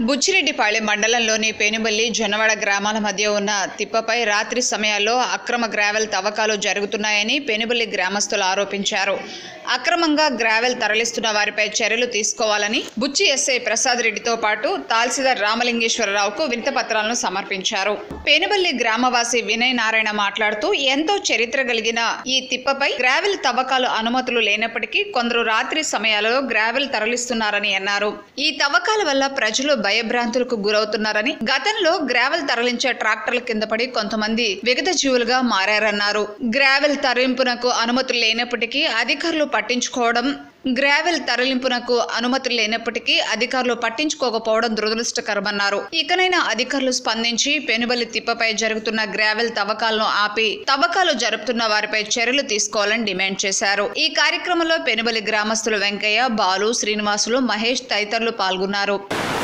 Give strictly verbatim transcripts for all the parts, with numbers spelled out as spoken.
బుచ్చిరెడ్డిపాళెం మండలంలోని పేనుబల్లి జొన్నవాడ గ్రామాల మధ్య ఉన్న తిప్పపై రాత్రి సమయాల్లో అక్రమ గ్రావెల్ తవ్వకాలు జరుగుతున్నాయని పేనుబల్లి గ్రామస్తులు ఆరోపించారు. అక్రమంగా గ్రావెల్ తరలిస్తున్న వారిపై చర్యలు తీసుకోవాలని బుచ్చి ఎస్ఐ ప్రసాద్ రెడ్డితో పాటు తహసీల్దార్ రామలింగేశ్వరరావుకు వినతిపత్రాలను సమర్పించారు. పేనుబల్లి గ్రామవాసి వినయ్ నారాయణ మాట్లాడుతూ ఎంతో చరిత్ర కలిగిన ఈ తిప్పపై గ్రావెల్ తవ్వకాలు అనుమతులు లేనప్పటికీ కొందరు రాత్రి సమయాలలో గ్రావెల్ తరలిస్తున్నారని అన్నారు. ఈ తవ్వకాల వల్ల ప్రజలు భయభ్రాంతులకు గురవుతున్నారని, గతంలో గ్రావెల్ తరలించే ట్రాక్టర్ల కింద పడి కొంతమంది విగత జీవులుగా మారారన్నారు. గ్రావెల్ తరలింపునకు అనుమతులు లేనప్పటికీ అధికారులు పట్టించుకోవడం గ్రావెల్ తరలింపునకు అనుమతులు లేనప్పటికీ అధికారులు పట్టించుకోకపోవడం దురదృష్టకరమన్నారు. ఇకనైనా అధికారులు స్పందించి పెనుబల్లి తిప్పపై జరుగుతున్న గ్రావెల్ తవ్వకాలను ఆపి తవ్వకాలు జరుపుతున్న వారిపై చర్యలు తీసుకోవాలని డిమాండ్ చేశారు. ఈ కార్యక్రమంలో పెనుబల్లి గ్రామస్తులు వెంకయ్య, బాలు, శ్రీనివాసులు, మహేష్ తదితరులు పాల్గొన్నారు.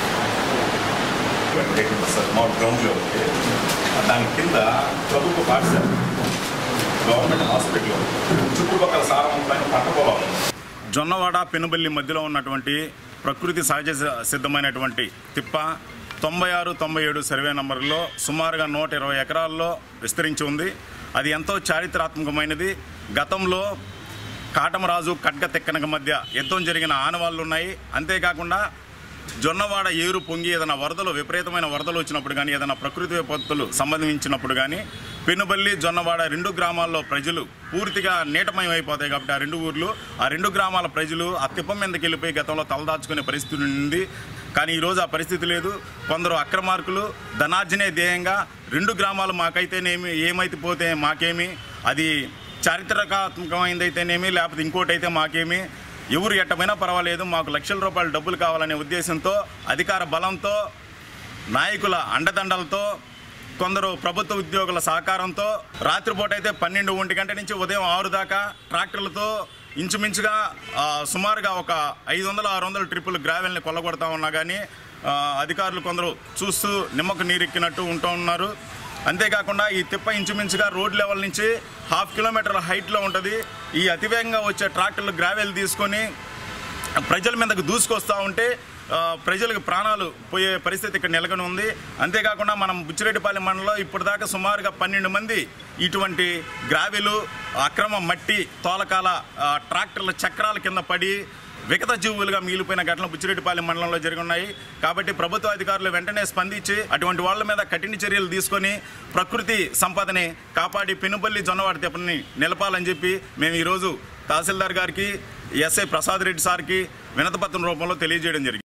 దాని కింద ప్రభుత్వ పాఠశాల, గవర్నమెంట్ హాస్పిటల్, చుట్టుపక్కల సారవంతమైన పంట పొలాలు, జొన్నవాడ పెనుబల్లి మధ్యలో ఉన్నటువంటి ప్రకృతి సహజ సిద్ధమైనటువంటి తిప్ప తొంభై ఆరు తొంభై ఏడు సర్వే నంబర్లో సుమారుగా నూట ఇరవై ఎకరాల్లో విస్తరించి ఉంది. అది ఎంతో చారిత్రాత్మకమైనది. గతంలో కాటమరాజు ఖడ్గ తెక్కనక మధ్య యుద్ధం జరిగిన ఆనవాళ్ళు ఉన్నాయి. అంతేకాకుండా జొన్నవాడ ఏరు పొంగి ఏదైనా వరదలు విపరీతమైన వరదలు వచ్చినప్పుడు కానీ, ఏదైనా ప్రకృతి విపత్తులు సంబంధించినప్పుడు కానీ పెనుబల్లి, జొన్నవాడ రెండు గ్రామాల్లో ప్రజలు పూర్తిగా నీటమయం అయిపోతాయి. కాబట్టి ఆ రెండు ఊర్లు, ఆ రెండు గ్రామాల ప్రజలు ఆ తిప్ప మీదకి వెళ్ళిపోయి గతంలో తలదాచుకునే పరిస్థితి ఉంది. కానీ ఈరోజు ఆ పరిస్థితి లేదు. కొందరు అక్రమార్కులు ధనార్జనే ధ్యేయంగా రెండు గ్రామాలు మాకైతేనేమి, ఏమైతే పోతే మాకేమి, అది చారిత్రాత్మకమైందైతేనేమి, లేకపోతే ఇంకోటి అయితే మాకేమి, ఎవరు ఎట్టమైనా పర్వాలేదు, మాకు లక్షల రూపాయల డబ్బులు కావాలనే ఉద్దేశంతో, అధికార బలంతో, నాయకుల అండదండలతో, కొందరు ప్రభుత్వ ఉద్యోగుల సహకారంతో రాత్రిపూట అయితే పన్నెండు ఒంటి గంట నుంచి ఉదయం ఆరు దాకా ట్రాక్టర్లతో ఇంచుమించుగా సుమారుగా ఒక ఐదు వందల ఆరు వందల ట్రిప్పులు గ్రావెల్ని కొల్లగొడతా ఉన్నా కానీ అధికారులు కొందరు చూస్తూ నిమ్మకు నీరెక్కినట్టు ఉంటూ ఉన్నారు. అంతేకాకుండా ఈ తిప్ప ఇంచుమించుగా రోడ్ లెవెల్ నుంచి హాఫ్ కిలోమీటర్ల హైట్లో ఉంటుంది. ఈ అతివేగంగా వచ్చే ట్రాక్టర్లు గ్రావెల్ తీసుకొని ప్రజల మీదకు దూసుకొస్తూ ఉంటే ప్రజలకు ప్రాణాలు పోయే పరిస్థితి ఇక్కడ నెలకొని ఉంది. అంతేకాకుండా మనం బుచ్చిరెడ్డిపాళెం మండలంలో ఇప్పటిదాకా సుమారుగా పన్నెండు మంది ఇటువంటి గ్రావెలు, అక్రమ మట్టి తోలకాల ట్రాక్టర్ల చక్రాల కింద పడి విగత జీవులుగా మిగిలిపోయిన ఘటనలు బుచ్చిరెడ్డిపాళెం మండలంలో జరిగి ఉన్నాయి. కాబట్టి ప్రభుత్వ అధికారులు వెంటనే స్పందించి అటువంటి వాళ్ళ మీద కఠిన చర్యలు తీసుకొని ప్రకృతి సంపదని కాపాడి పెనుబల్లి జొన్నవాడ తిప్పని నిలపాలని చెప్పి మేము ఈరోజు తహసీల్దార్ గారికి, ఎస్ఐ ప్రసాద్ రెడ్డి సార్కి వినతిపత్రం రూపంలో తెలియజేయడం జరిగింది.